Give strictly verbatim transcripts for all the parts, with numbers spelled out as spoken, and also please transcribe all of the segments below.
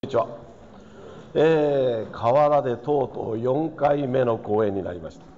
こんにちは。えー、河原でとうとうよんかいめの講演になりました。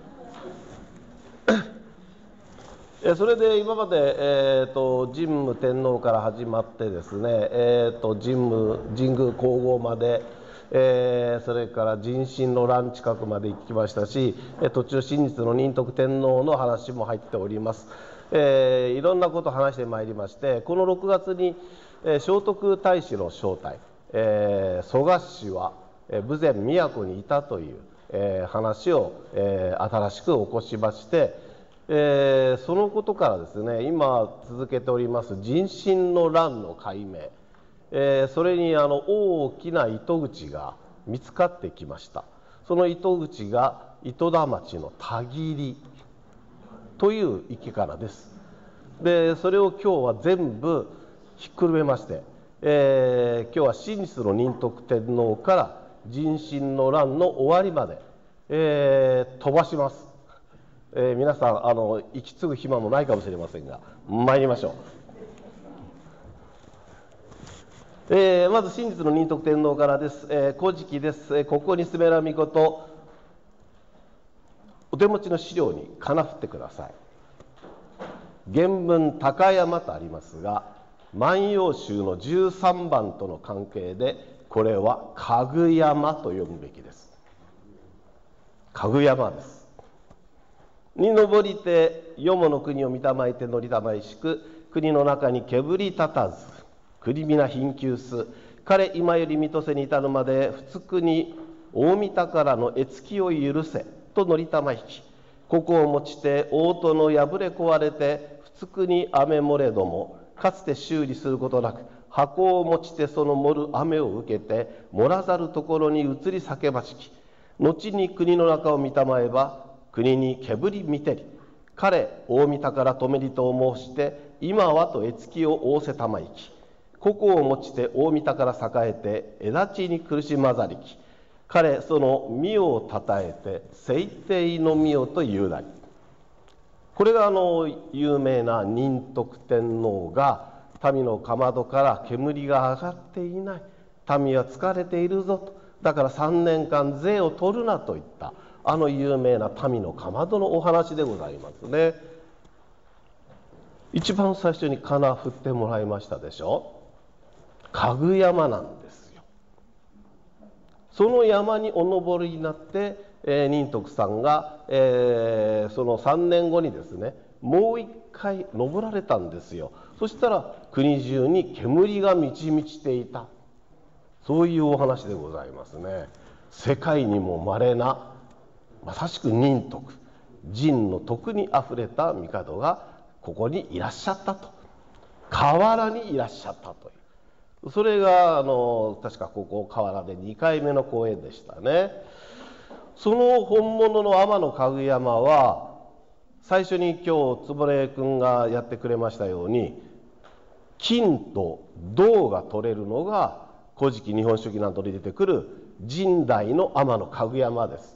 えそれで今まで、えー、と神武天皇から始まってですね、えー、と神武神宮皇后まで、えー、それから人心の乱近くまで行きましたし、途中真実の仁徳天皇の話も入っております。えー、いろんなことを話してまいりまして、このろくがつに、えー、聖徳太子の正体、えー、蘇我氏は豊前都にいたという、えー、話を、えー、新しく起こしまして、えー、そのことからですね、今続けております人心の乱の解明、えー、それにあの大きな糸口が見つかってきました。その糸口が糸田町の田切という池からです。でそれを今日は全部ひっくるめまして、えー、今日は真実の仁徳天皇から人心の乱の終わりまで、えー、飛ばします。えー、皆さんあの息継ぐ暇もないかもしれませんが参りましょう。えー、まず真実の仁徳天皇からです。えー、古事記です。えー、ここにすべらみことお手持ちの資料にかなふってください。原文高山とありますが、万葉集のじゅうさんばんとの関係でこれはかぐ山と読むべきです。かぐ山です。に登りてよもの国を見たまいて乗りたまいしく、国の中にけぶり立たず国皆貧窮す、彼今より水戸瀬に至るまで仏国大御宝の絵付きを許せと乗りたま引き、ここを持ちて大戸の破れ壊れて仏国雨漏れどもかつて修理することなく、箱を持ちてその盛る雨を受けて漏らざるところに移り叫ばしき、後に国の中を見たまえば国にけぶり見てり、彼大御宝止めりと申して今はと絵付きを仰せたまいき、ここを持ちて大御宝栄えて枝地に苦しまざりき、彼その御代をたたえて聖帝の御代というなり。これがあの有名な仁徳天皇が民のかまどから煙が上がっていない、民は疲れているぞと、だからさんねんかん税を取るなといったあの有名な民のかまどのお話でございますね。一番最初にかな振ってもらいましたでしょ。かぐ山なんですよ。その山にお登りになって、えー、仁徳さんが、えー、そのさんねんごにですねもう一回登られたんですよ。そしたら国中に煙が満ち満ちていた、そういうお話でございますね。世界にも稀なまさしく仁徳仁の徳にあふれた帝がここにいらっしゃったと、河原にいらっしゃったという、それがあの確かここ河原でにかいめの講演でしたね。その本物の天のかぐ山は最初に今日坪君がやってくれましたように、金と銅が取れるのが古事記日本書紀などに出てくる神代の天のかぐ山です。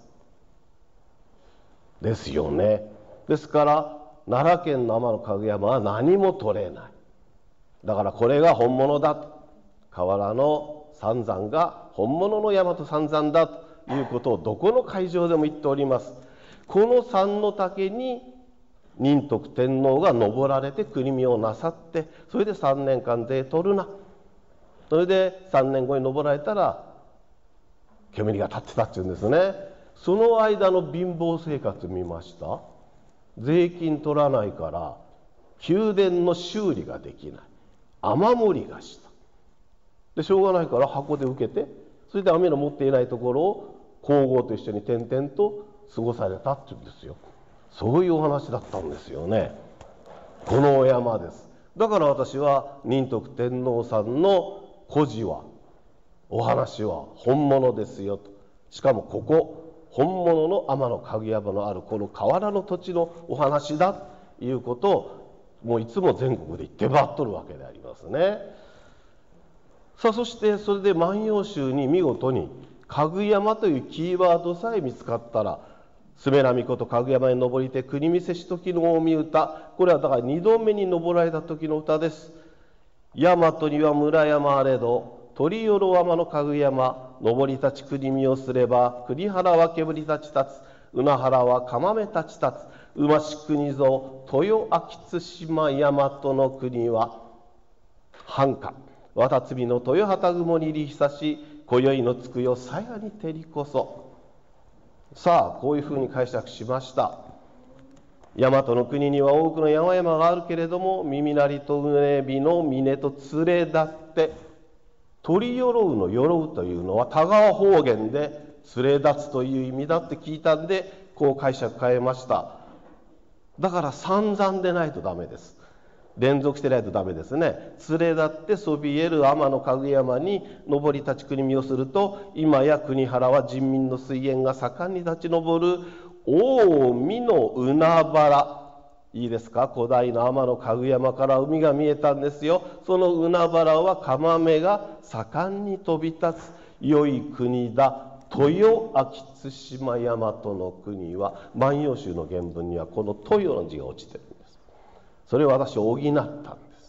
ですよね。ですから奈良県の天のかぐ山は何も取れない。だからこれが本物だと、河原の三山が本物の大和三山だということをどこの会場でも言っております。この三の岳に仁徳天皇が登られて国見をなさって、それでさんねんかん税取るな、それでさんねんごに登られたら煙が立ってたっていうんですね。その間の貧乏生活見ました。税金取らないから宮殿の修理ができない、雨漏りがしたでしょうがないから箱で受けて、それで雨の持っていないところを皇后と一緒に転々と過ごされたっていうんですよ。そういうお話だったんですよね。このお山です。だから私は仁徳天皇さんの故事はお話は本物ですよと、しかもここ本物の天のかぐ山のあるこの河原の土地のお話だということをもういつも全国で言ってばっとるわけでありますね。さあそしてそれで万葉集に見事にかぐ山というキーワードさえ見つかったら、すべらみことかぐ山に登りて国見せし時の大見歌、これはだからにどめに登られた時の歌です。大和には村山あれど鳥よろ天のかぐ山、登り立ち国見をすれば、栗原は煙立ち立つ、うな原は釜目立ち立つ、馬し国ぞ、豊秋津島大和の国は、繁華、渡積の豊畑雲に入り久し、今宵のつくよ鞘に照りこそ。さあ、こういうふうに解釈しました。大和の国には多くの山々があるけれども、耳鳴りとうねびの峰と連れ立って、鳥よろうのよろうというのは田川方言で連れ立つという意味だって聞いたんで、こう解釈変えました。だから散々でないとダメです。連続してないとダメですね。連れ立ってそびえる天のかぐ山に登り立ち国見をすると、今や国原は人民の水源が盛んに立ち上る近江の海原、いいですか、古代の天のかぐ山から海が見えたんですよ。その海原は釜目が盛んに飛び立つ良い国だ。豊秋津島大和の国は、万葉集の原文にはこの豊の字が落ちてるんです。それを私補ったんです。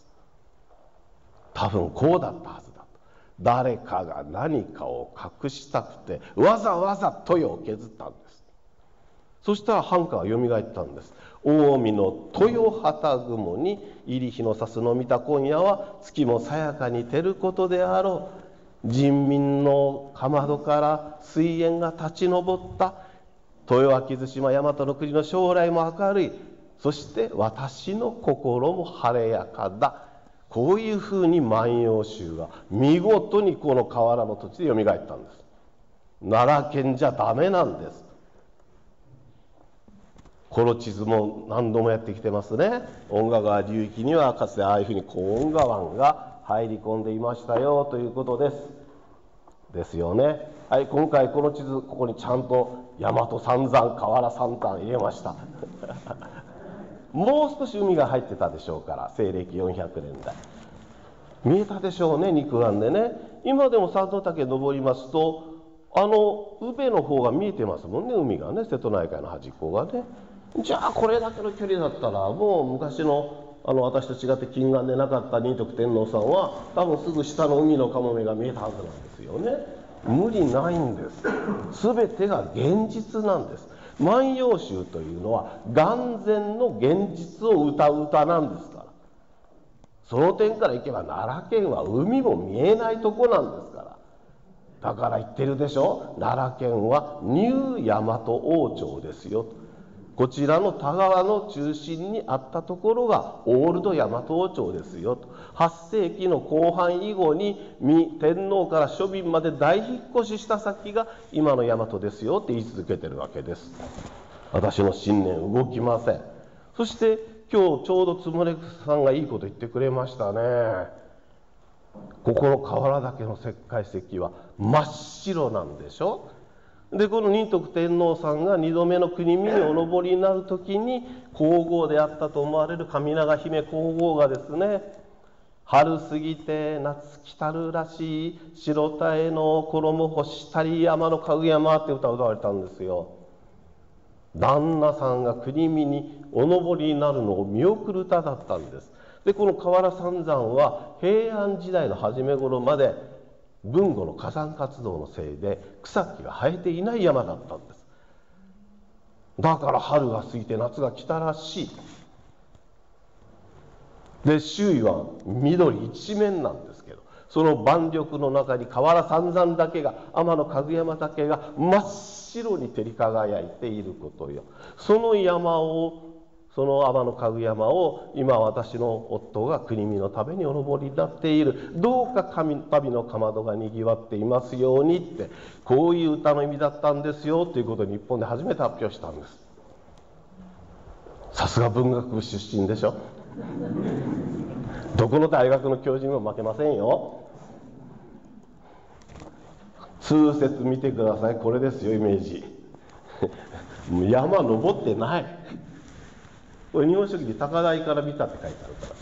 多分こうだったはずだと。誰かが何かを隠したくてわざわざ豊を削ったんです。そしたら繁華がよみがえったんです。近江の豊畑雲に入り日の差すの見た今夜は、月もさやかに照ることであろう。人民のかまどから水源が立ち上った。豊秋津島大和の国の将来も明るい。そして私の心も晴れやかだ。こういうふうに万葉集が見事にこの河原の土地でよみがえったんです。奈良県じゃダメなんです。この地図も何度もやってきてますね。遠賀川流域にはかつてああいうふうに高遠川湾が入り込んでいましたよということです。ですよね。はい、今回この地図、ここにちゃんと大和三山、河原三山入れました。もう少し海が入ってたでしょうから、西暦よんひゃくねんだい。見えたでしょうね、肉眼でね。今でも三の岳登りますと、あの宇部の方が見えてますもんね、海がね、瀬戸内海の端っこがね。じゃあこれだけの距離だったら、もう昔のあの私と違って近眼でなかった仁徳天皇さんは、多分すぐ下の海のかもめが見えたはずなんですよね。無理ないんです。全てが現実なんです。万葉集というのは眼前の現実を歌う歌なんですから。その点からいけば奈良県は海も見えないとこなんですから。だから言ってるでしょ、奈良県はニュー大和王朝ですよ。こちらの田川の中心にあったところがオールド大和王朝ですよと。はっせいきの後半以後に天皇から庶民まで大引っ越しした先が今の大和ですよって言い続けてるわけです。私の信念動きません。そして今日ちょうどつむれさんがいいこと言ってくれましたね。ここの河原岳の石灰石は真っ白なんでしょ。でこの仁徳天皇さんがにどめの国見にお登りになる時に皇后であったと思われる上長姫皇后がですね、春過ぎて夏来たるらしい白田への衣干したり山のかぐ山って歌を歌われたんですよ。旦那さんが国見にお登りになるのを見送る歌だったんです。でこの河原三山は平安時代の初め頃まで豊後の火山活動のせいで草木が生えていない山だったんです。だから春が過ぎて夏が来たらしい。で周囲は緑一面なんですけど、その万緑の中に河原三山だけが、天のかぐ山だけが真っ白に照り輝いていることよ。その山をその天のかぐ山を今私の夫が国見のためにお登りになっている。どうか神旅のかまどがにぎわっていますようにって、こういう歌の意味だったんですよということを日本で初めて発表したんです。さすが文学部出身でしょ。どこの大学の教授にも負けませんよ。通説見てください。これですよ、イメージ。山登ってない。これ日本書紀で高台から見たって書いてあるからです。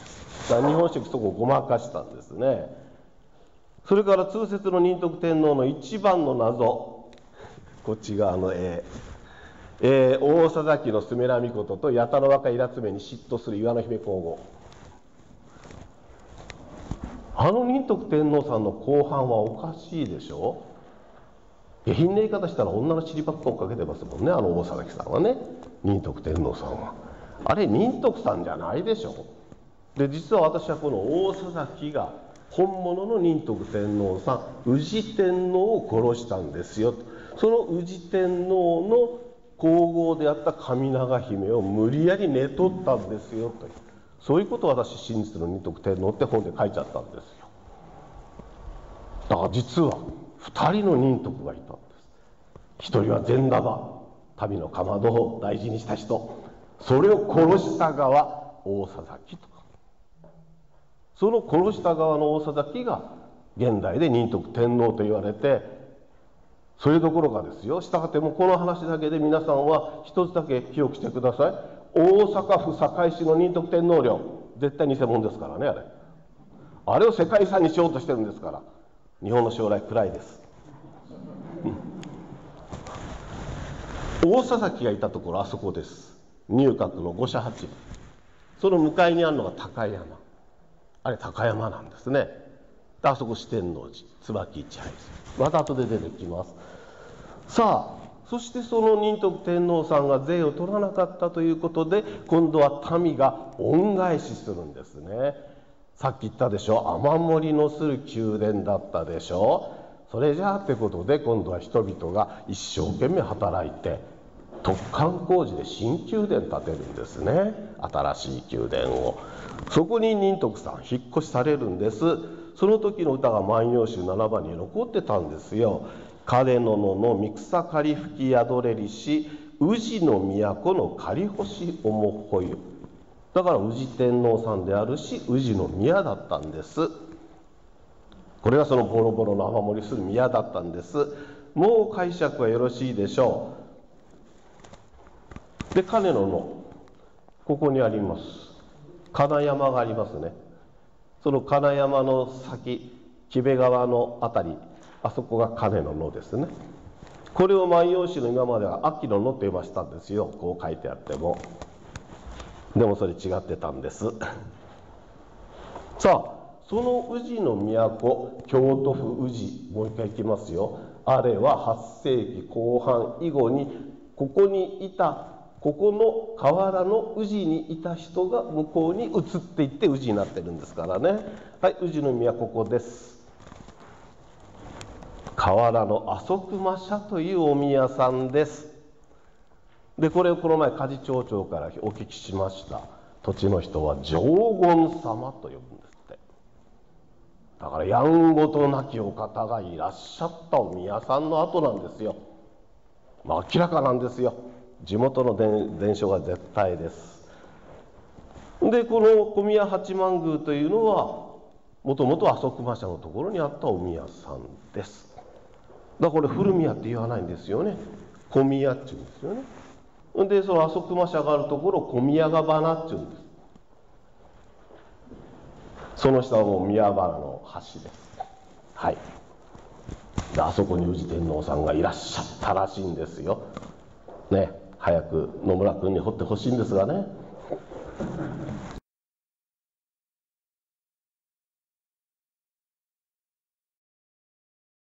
だから日本書紀そこをごまかしたんですね。それから通説の仁徳天皇の一番の謎、こっち側の絵、えー、大佐々木のスメラミコトと八田の若いイラツメに嫉妬する岩の姫皇后。 あの仁徳天皇さんの後半はおかしいでしょ。下品な言い方したら女の尻ばっか追っかけてますもんね、あの大貞さんはね。仁徳天皇さんはあれ仁徳さんじゃないでしょ。で実は私はこの大貞が本物の仁徳天皇さん、宇治天皇を殺したんですよ。その宇治天皇の皇后であった上長姫を無理やり寝取ったんですよという、そういうことを私真実の仁徳天皇って本で書いちゃったんですよ。だから実はふたりの仁徳がいたんです。一人は善玉、民のかまどを大事にした人、それを殺した側大貞とか、その殺した側の大貞が現代で仁徳天皇と言われて、それどころかですよ、したがってもこの話だけで皆さんは一つだけ記憶してください。大阪府堺市の仁徳天皇陵、絶対偽物ですからね。あれあれを世界遺産にしようとしてるんですから、日本の将来暗いです、うん、大貞がいたところあそこです。入閣の五社八分、その向かいにあるのが高山、あれ高山なんですね。であそこ四天王寺、椿市杯また後で出てきます。さあそしてその仁徳天皇さんが税を取らなかったということで、今度は民が恩返しするんですね。さっき言ったでしょ、雨漏りのする宮殿だったでしょ。それじゃあってことで今度は人々が一生懸命働いて突貫工事で新宮殿建てるんですね。新しい宮殿を。そこに仁徳さん引っ越しされるんです。その時の歌が万葉集ななばんに残ってたんですよ。彼の野の三草刈り吹き宿れりし、宇治の都の刈り干しおもほゆ。だから宇治天皇さんであるし宇治の宮だったんです。これがそのボロボロの雨漏りする宮だったんです。もう解釈はよろしいでしょう。で金の野、ここにあります。金山がありますね。その金山の先、木部川のあたり、あそこが金の野ですね。これを万葉集の今までは秋の野と呼ばしたんですよ、こう書いてあっても。でもそれ違ってたんです。さあその宇治の都、京都府宇治、もう一回いきますよ。あれははっせいきこう半以後にここにいた、ここの河原の宇治にいた人が向こうに移っていって宇治になってるんですからね。はい、宇治の都、ここです。河原のあそくま社というお宮さんです。でこれをこの前鍛冶町長からお聞きしました。土地の人は上言様と呼ぶんですって。だからやんごとなきお方がいらっしゃったお宮さんの跡なんですよ。まあ、明らかなんですよ。地元の伝伝承が絶対です。でこの小宮八幡宮というのはもともとあそくま社のところにあったお宮さんです。だからこれ古宮って言わないんですよね。小宮って言うんですよね。でそのあそくま社があるところを小宮ヶ花って言うんです。その下はもう宮原の橋です。はい。であそこに宇治天皇さんがいらっしゃったらしいんですよ。ね、早く野村君に掘ってほしいんですがね。